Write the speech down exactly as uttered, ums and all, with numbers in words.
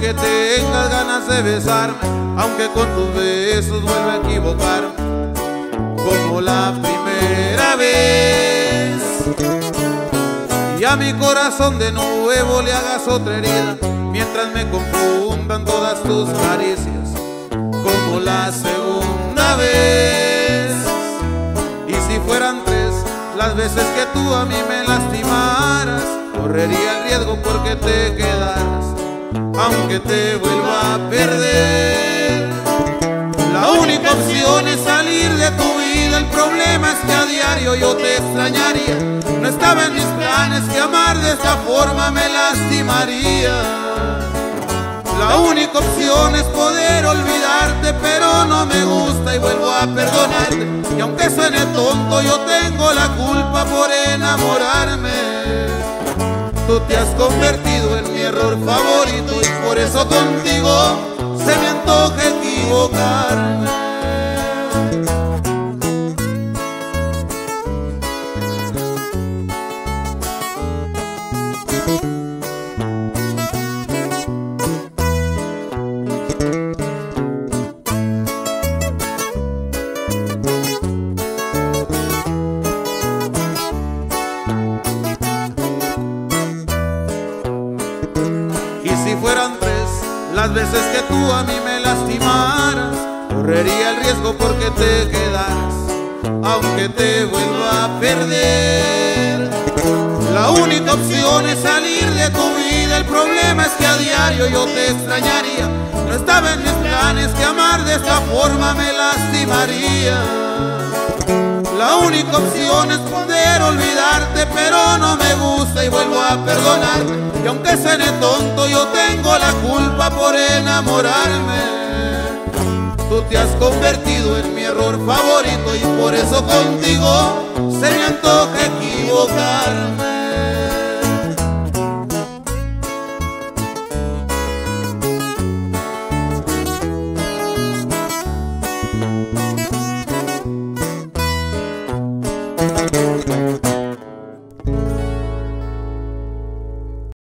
que tengas ganas de besarme, aunque con tus besos vuelva a equivocarme, como la primera vez. Y a mi corazón de nuevo le hagas otra herida, mientras me confundan todas tus caricias, como la segunda vez. Y si fueran tres las veces que tú a mí me lastimaras, correría el riesgo porque te quedaras, aunque te vuelva a perder. La única opción es salir de tu vida, el problema es que a diario yo te extrañaría. No estaba en mis planes que amar de esta forma me lastimaría. La única opción es poder olvidarte, pero no me gusta y vuelvo a perdonarte. Y aunque suene tonto, yo tengo la culpa por enamorarme. Tú te has convertido en mi error favorito y por eso contigo se me antoja equivocarme. Si fueran tres las veces que tú a mí me lastimaras, correría el riesgo porque te quedaras, aunque te vuelva a perder. La única opción es salir de tu vida, el problema es que a diario yo te extrañaría. No estaba en mis planes que amar de esta forma me lastimaría. La única opción es poder olvidarte, pero no me gusta y vuelvo a perdonarte. Y aunque suene tonto, yo tengo la culpa por enamorarme. Tú te has convertido en mi error favorito y por eso contigo se me antoja equivocarme.